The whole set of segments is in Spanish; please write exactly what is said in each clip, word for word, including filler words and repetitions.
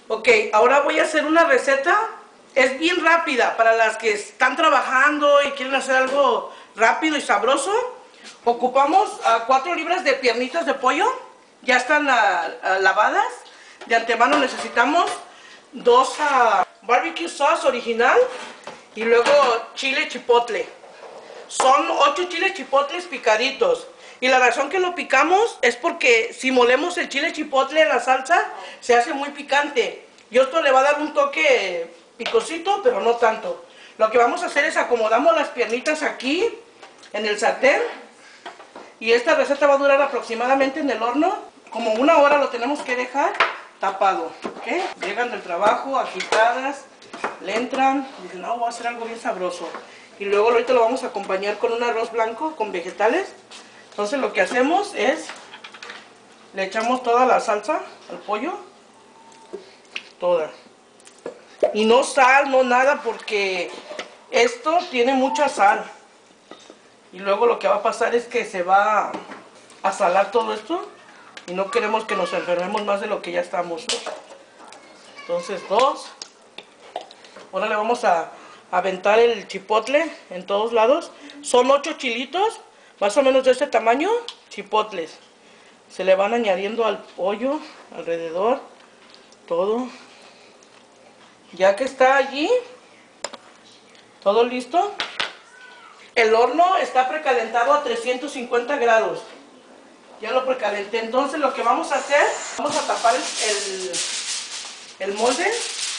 Ok, ahora voy a hacer una receta. Es bien rápida para las que están trabajando y quieren hacer algo rápido y sabroso. Ocupamos uh, cuatro libras de piernitas de pollo. Ya están uh, uh, lavadas. De antemano necesitamos dos uh, barbecue sauce original y luego chile chipotle. Son ocho chiles chipotles picaditos. Y la razón que lo picamos es porque si molemos el chile chipotle en la salsa, se hace muy picante. Y esto le va a dar un toque picosito, pero no tanto. Lo que vamos a hacer es acomodamos las piernitas aquí, en el sartén. Y esta receta va a durar aproximadamente en el horno, como una hora lo tenemos que dejar tapado. ¿Okay? Llegan del trabajo, agitadas, le entran, y dicen, no, voy a hacer algo bien sabroso. Y luego ahorita lo vamos a acompañar con un arroz blanco, con vegetales. Entonces lo que hacemos es, le echamos toda la salsa al pollo, toda. Y no sal, no nada, porque esto tiene mucha sal. Y luego lo que va a pasar es que se va a salar todo esto. Y no queremos que nos enfermemos más de lo que ya estamos. Entonces dos. Ahora le vamos a aventar el chipotle en todos lados. Son ocho chilitos. Más o menos de este tamaño, chipotles. Se le van añadiendo al pollo, alrededor, todo. Ya que está allí, todo listo. El horno está precalentado a trescientos cincuenta grados. Ya lo precalenté. Entonces lo que vamos a hacer, vamos a tapar el, el, el molde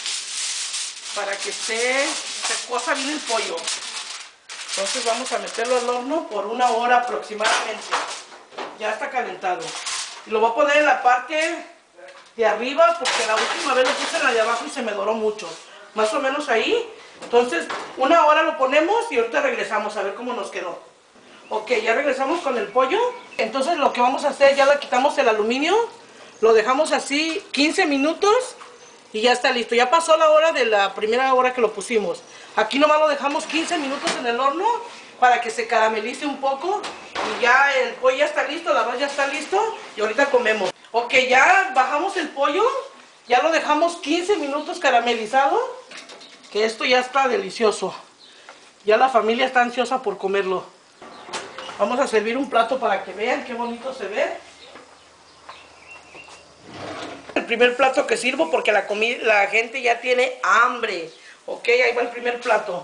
para que se, se cosa bien el pollo. Entonces vamos a meterlo al horno por una hora aproximadamente. Ya está calentado. Y lo voy a poner en la parte de arriba porque la última vez lo puse en la de abajo y se me doró mucho. Más o menos ahí. Entonces una hora lo ponemos y ahorita regresamos a ver cómo nos quedó. Ok, ya regresamos con el pollo. Entonces lo que vamos a hacer, ya le quitamos el aluminio. Lo dejamos así quince minutos. Y ya está listo, ya pasó la hora de la primera hora que lo pusimos. Aquí nomás lo dejamos quince minutos en el horno para que se caramelice un poco. Y ya el pollo ya está listo, el arroz ya está listo y ahorita comemos. Ok, ya bajamos el pollo, ya lo dejamos quince minutos caramelizado. Que esto ya está delicioso. Ya la familia está ansiosa por comerlo. Vamos a servir un plato para que vean qué bonito se ve. El primer plato que sirvo porque la, la gente ya tiene hambre. Ok, ahí va el primer plato.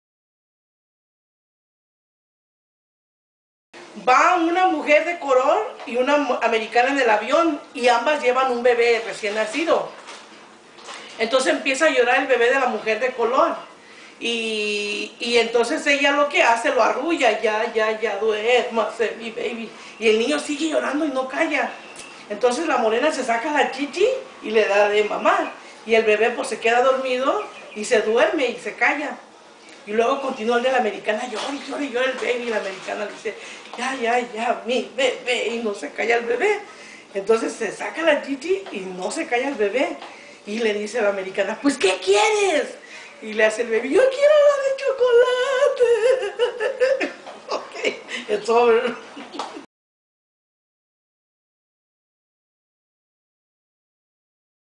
Va una mujer de color y una americana en el avión y ambas llevan un bebé recién nacido. Entonces empieza a llorar el bebé de la mujer de color. Y, y entonces ella lo que hace, lo arrulla, ya, ya, ya, duérmase mi baby. Y el niño sigue llorando y no calla. Entonces la morena se saca la chichi y le da de mamar. Y el bebé pues se queda dormido y se duerme y se calla. Y luego continúa el de la americana, llora y llora y llora el bebé. Y la americana le dice, ya, ya, ya, mi bebé. Y no se calla el bebé. Entonces se saca la chichi y no se calla el bebé. Y le dice a la americana, pues ¿qué quieres? Y le hace el bebé, yo quiero la de chocolate. Ok, it's over.